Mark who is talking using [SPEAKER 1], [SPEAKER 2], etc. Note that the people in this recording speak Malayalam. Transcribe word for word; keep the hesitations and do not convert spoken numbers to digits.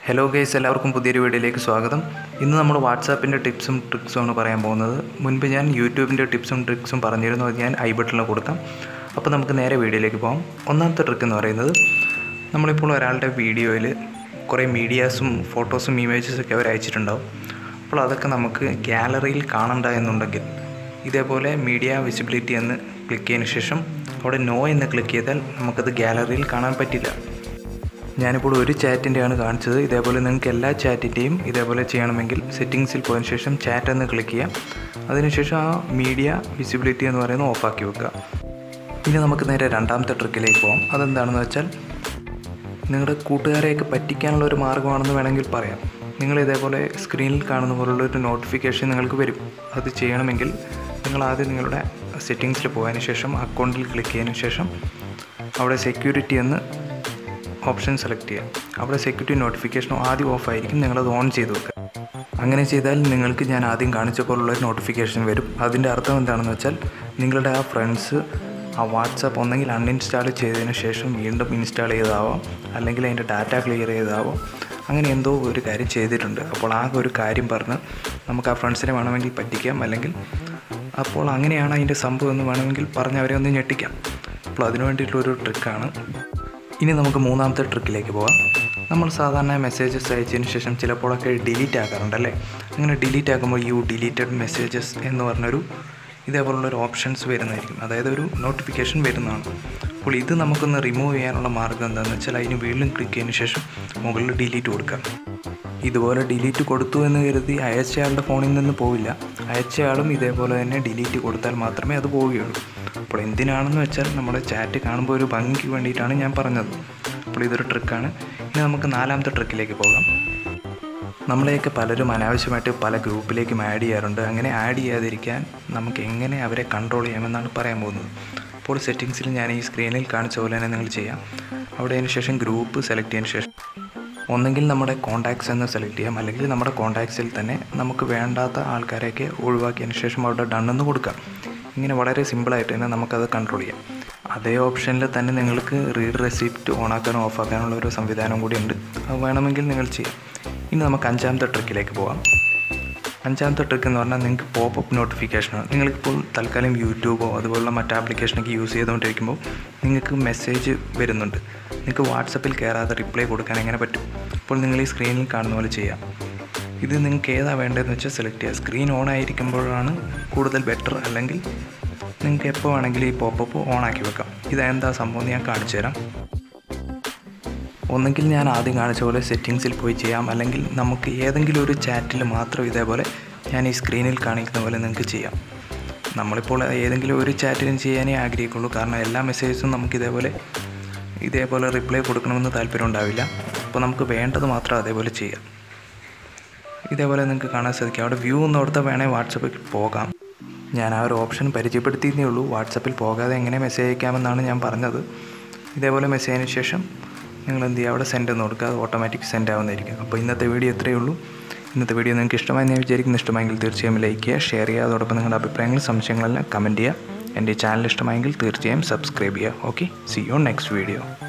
[SPEAKER 1] ഹലോ ഗൈസ്, എല്ലാവർക്കും പുതിയൊരു വീഡിയോയിലേക്ക് സ്വാഗതം. ഇന്ന് നമ്മൾ വാട്സാപ്പിൻ്റെ ടിപ്സും ട്രിക്സും ആണ് പറയാൻ പോകുന്നത്. മുൻപ് ഞാൻ യൂട്യൂബിൻ്റെ ടിപ്സും ട്രിക്സും പറഞ്ഞിരുന്നു, അത് ഞാൻ ഐ ബട്ടണിൽ കൊടുക്കാം. അപ്പോൾ നമുക്ക് നേരെ വീഡിയോയിലേക്ക് പോകാം. ഒന്നാമത്തെ ട്രിക്ക് എന്ന് പറയുന്നത്, നമ്മളിപ്പോൾ ഒരാളുടെ വീഡിയോയിൽ കുറേ മീഡിയാസും ഫോട്ടോസും ഇമേജസൊക്കെ അവർ അയച്ചിട്ടുണ്ടാവും. അപ്പോൾ അതൊക്കെ നമുക്ക് ഗാലറിയിൽ കാണണ്ട എന്നുണ്ടെങ്കിൽ ഇതേപോലെ മീഡിയ വിസിബിലിറ്റി എന്ന് ക്ലിക്ക് ചെയ്തതിന് ശേഷം അവിടെ നോ എന്ന് ക്ലിക്ക് ചെയ്താൽ നമുക്കത് ഗാലറിയിൽ കാണാൻ പറ്റില്ല. ഞാനിപ്പോൾ ഒരു ചാറ്റിൻ്റെയാണ് കാണിച്ചത്. ഇതേപോലെ നിങ്ങൾക്ക് എല്ലാ ചാറ്റിൻ്റെയും ഇതേപോലെ ചെയ്യണമെങ്കിൽ സെറ്റിങ്സിൽ പോയതിന് ശേഷം ചാറ്റ് എന്ന് ക്ലിക്ക് ചെയ്യാം. അതിനുശേഷം ആ മീഡിയ വിസിബിലിറ്റി എന്ന് പറയുന്നത് ഓഫാക്കി വെക്കുക. ഇനി നമുക്ക് നേരെ രണ്ടാമത്തെ ട്രിക്കിലേക്ക് പോകാം. അതെന്താണെന്ന് വെച്ചാൽ, നിങ്ങളുടെ കൂട്ടുകാരെയൊക്കെ പറ്റിക്കാനുള്ള ഒരു മാർഗ്ഗമാണെന്ന് വേണമെങ്കിൽ പറയാം. നിങ്ങൾ ഇതേപോലെ സ്ക്രീനിൽ കാണുന്ന പോലുള്ളൊരു നോട്ടിഫിക്കേഷൻ നിങ്ങൾക്ക് വരും. അത് ചെയ്യണമെങ്കിൽ നിങ്ങൾ ആദ്യം നിങ്ങളുടെ സെറ്റിങ്സിൽ പോയതിന് ശേഷം അക്കൗണ്ടിൽ ക്ലിക്ക് ചെയ്തതിന് ശേഷം അവിടെ സെക്യൂരിറ്റി എന്ന് ഓപ്ഷൻ സെലക്ട് ചെയ്യാം. അവിടെ സെക്യൂരിറ്റി നോട്ടിഫിക്കേഷൻ ആദ്യം ഓഫ് ആയിരിക്കും, നിങ്ങളത് ഓൺ ചെയ്ത് വെക്കുക. അങ്ങനെ ചെയ്താൽ നിങ്ങൾക്ക് ഞാൻ ആദ്യം കാണിച്ച പോലുള്ളൊരു നോട്ടിഫിക്കേഷൻ വരും. അതിൻ്റെ അർത്ഥം എന്താണെന്ന് വെച്ചാൽ, നിങ്ങളുടെ ആ ഫ്രണ്ട്സ് ആ വാട്സാപ്പ് ഒന്നെങ്കിൽ അൺഇൻസ്റ്റാൾ ചെയ്തതിന് ശേഷം വീണ്ടും ഇൻസ്റ്റാൾ ചെയ്തതാവാം, അല്ലെങ്കിൽ അതിൻ്റെ ഡാറ്റ ക്ലിയർ ചെയ്തതാവാം. അങ്ങനെ എന്തോ ഒരു കാര്യം ചെയ്തിട്ടുണ്ട്. അപ്പോൾ ആ ഒരു കാര്യം പറഞ്ഞ് നമുക്ക് ആ ഫ്രണ്ട്സിനെ വേണമെങ്കിൽ പറ്റിക്കാം, അല്ലെങ്കിൽ അപ്പോൾ അങ്ങനെയാണ് അതിൻ്റെ സംഭവം എന്ന് വേണമെങ്കിൽ പറഞ്ഞ് അവരെ ഒന്ന് ഞെട്ടിക്കാം. അപ്പോൾ അതിനു വേണ്ടിയിട്ടുള്ളൊരു ട്രിക്കാണ്. ഇനി നമുക്ക് മൂന്നാമത്തെ ട്രിക്കിലേക്ക് പോകാം. നമ്മൾ സാധാരണ മെസ്സേജസ് അയച്ചതിന് ശേഷം ചിലപ്പോഴൊക്കെ ഡിലീറ്റ് ആക്കാറുണ്ടല്ലേ. അങ്ങനെ ഡിലീറ്റ് ആക്കുമ്പോൾ യു ഡിലീറ്റഡ് മെസ്സേജസ് എന്ന് പറഞ്ഞൊരു ഇതേപോലുള്ളൊരു ഓപ്ഷൻസ് വരുന്നതായിരിക്കും, അതായത് ഒരു നോട്ടിഫിക്കേഷൻ വരുന്നതാണ്. അപ്പോൾ ഇത് നമുക്കൊന്ന് റിമൂവ് ചെയ്യാനുള്ള മാർഗ്ഗം എന്താണെന്ന് വെച്ചാൽ, അതിന് വീണ്ടും ക്ലിക്ക് ചെയ്തതിന് ശേഷം മുകളിൽ ഡിലീറ്റ് കൊടുക്കാം. ഇതുപോലെ ഡിലീറ്റ് കൊടുത്തു എന്ന് കരുതി അയച്ചയാളുടെ ഫോണിൽ നിന്ന് പോവില്ല. അയച്ചയാളും ഇതേപോലെ തന്നെ ഡിലീറ്റ് കൊടുത്താൽ മാത്രമേ അത് പോവുകയുള്ളൂ. അപ്പോൾ എന്തിനാണെന്ന് വെച്ചാൽ, നമ്മുടെ ചാറ്റ് കാണുമ്പോൾ ഒരു ഭംഗിക്ക് വേണ്ടിയിട്ടാണ് ഞാൻ പറഞ്ഞത്. അപ്പോൾ ഇതൊരു ട്രിക്കാണ്. ഇനി നമുക്ക് നാലാമത്തെ ട്രിക്കിലേക്ക് പോകാം. നമ്മളെയൊക്കെ പലരും അനാവശ്യമായിട്ട് പല ഗ്രൂപ്പിലേക്കും ആഡ് ചെയ്യാറുണ്ട്. അങ്ങനെ ആഡ് ചെയ്യാതിരിക്കാൻ നമുക്ക് എങ്ങനെ അവരെ കൺട്രോൾ ചെയ്യാമെന്നാണ് പറയാൻ പോകുന്നത്. അപ്പോൾ സെറ്റിങ്സിൽ ഞാൻ ഈ സ്ക്രീനിൽ കാണിച്ച പോലെ തന്നെ നിങ്ങൾ ചെയ്യാം. അവിടെ അതിന് ശേഷം ഗ്രൂപ്പ് സെലക്ട് ചെയ്തതിന് ശേഷം ഒന്നെങ്കിൽ നമ്മുടെ കോൺടാക്ട്സ് എന്ന് സെലക്ട് ചെയ്യാം, അല്ലെങ്കിൽ നമ്മുടെ കോൺടാക്ട്സിൽ തന്നെ നമുക്ക് വേണ്ടാത്ത ആൾക്കാരെയൊക്കെ ഒഴിവാക്കിയതിന് ശേഷം അവിടെ ഡൺ എന്ന് കൊടുക്കാം. ഇങ്ങനെ വളരെ സിമ്പിളായിട്ട് തന്നെ നമുക്കത് കൺട്രോൾ ചെയ്യാം. അതേ ഓപ്ഷനിൽ തന്നെ നിങ്ങൾക്ക് റീഡ് റെസിപ്റ്റ് ഓണാക്കാനോ ഓഫാക്കാനുള്ള ഒരു സംവിധാനം കൂടി ഉണ്ട്. അത് വേണമെങ്കിൽ നിങ്ങൾ ചെയ്യാം. ഇനി നമുക്ക് അഞ്ചാമത്തെ ട്രിക്കിലേക്ക് പോകാം. അഞ്ചാമത്തെ ട്രിക്ക് എന്ന് പറഞ്ഞാൽ, നിങ്ങൾക്ക് പോപ്പപ്പ് നോട്ടിഫിക്കേഷനാണ്. നിങ്ങൾക്കിപ്പോൾ തൽക്കാലം യൂട്യൂബോ അതുപോലുള്ള മറ്റ് ആപ്ലിക്കേഷനൊക്കെ യൂസ് ചെയ്തുകൊണ്ടിരിക്കുമ്പോൾ നിങ്ങൾക്ക് മെസ്സേജ് വരുന്നുണ്ട്. നിങ്ങൾക്ക് വാട്സപ്പിൽ കയറാതെ റിപ്ലൈ കൊടുക്കാൻ എങ്ങനെ പറ്റും? അപ്പോൾ നിങ്ങൾ ഈ സ്ക്രീനിൽ കാണുന്ന പോലെ ചെയ്യാം. ഇത് നിങ്ങൾക്ക് ഏതാണ് വേണ്ടതെന്ന് വെച്ചാൽ സെലക്ട് ചെയ്യുക. സ്ക്രീൻ ഓൺ ആയിരിക്കുമ്പോഴാണ് കൂടുതൽ ബെറ്റർ, അല്ലെങ്കിൽ നിങ്ങൾക്ക് എപ്പോൾ വേണമെങ്കിലും ഈ പോപ്പപ്പ് ഓൺ ആക്കി വെക്കാം. ഇതെന്താ സംഭവം ഞാൻ കാണിച്ചു തരാം. ഒന്നെങ്കിൽ ഞാൻ ആദ്യം കാണിച്ച പോലെ സെറ്റിങ്സിൽ പോയി ചെയ്യാം, അല്ലെങ്കിൽ നമുക്ക് ഏതെങ്കിലും ഒരു ചാറ്റിൽ മാത്രം ഇതേപോലെ ഞാൻ ഈ സ്ക്രീനിൽ കാണിക്കുന്ന പോലെ നിങ്ങൾക്ക് ചെയ്യാം. നമ്മളിപ്പോൾ ഏതെങ്കിലും ഒരു ചാറ്റിലും ചെയ്യാനേ ആഗ്രഹിക്കുള്ളൂ, കാരണം എല്ലാ മെസ്സേജസും നമുക്ക് ഇതേപോലെ ഇതേപോലെ റിപ്ലൈ കൊടുക്കണമെന്ന് താല്പര്യം ഉണ്ടാവില്ല. അപ്പോൾ നമുക്ക് വേണ്ടത് മാത്രം അതേപോലെ ചെയ്യാം. ഇതേപോലെ നിങ്ങൾക്ക് കാണാൻ സാധിക്കും. അവിടെ വ്യൂ എന്നോർത്ത് വേണേൽ വാട്സപ്പിൽ പോകാം. ഞാൻ ആ ഒരു ഓപ്ഷൻ പരിചയപ്പെടുത്തിയതേ ഉള്ളൂ. വാട്സപ്പിൽ പോകാതെ എങ്ങനെ മെസ്സേജ് അയക്കാമെന്നാണ് ഞാൻ പറഞ്ഞത്. ഇതേപോലെ മെസ്സേജിന് ശേഷം നിങ്ങൾ എന്ത് ചെയ്യുക, അവിടെ സെൻഡ് എന്ന് കൊടുക്കുക. അത് ഓട്ടോമാറ്റിക് സെൻഡ് ആവുന്നതായിരിക്കും. അപ്പോൾ ഇന്നത്തെ വീഡിയോ ഇത്രയേ ഉള്ളൂ. ഇന്നത്തെ വീഡിയോ നിങ്ങൾക്ക് ഇഷ്ടമായി ഞാൻ വിചാരിക്കുന്നു. ഇഷ്ടമായെങ്കിൽ തീർച്ചയായും ലൈക്ക് ചെയ്യുക, ഷെയർ ചെയ്യുക. അതോടൊപ്പം നിങ്ങളുടെ അഭിപ്രായങ്ങളും സംശയങ്ങളെല്ലാം കമൻറ്റ് ചെയ്യുക. എൻ്റെ ചാനൽ ഇഷ്ടമായെങ്കിൽ തീർച്ചയായും സബ്സ്ക്രൈബ് ചെയ്യുക. Okay, see you next video.